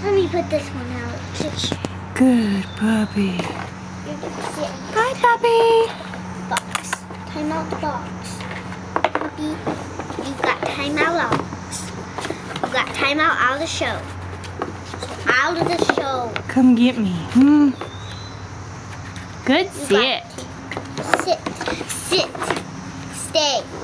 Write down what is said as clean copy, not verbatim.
Let me put this one out. Good puppy. You're gonna sit in Bye, puppy. the box. Time out the box. Puppy, you got time out. You got time out of the show. Out of the show. Come get me. Good You sit. Sit. Sit. Stay.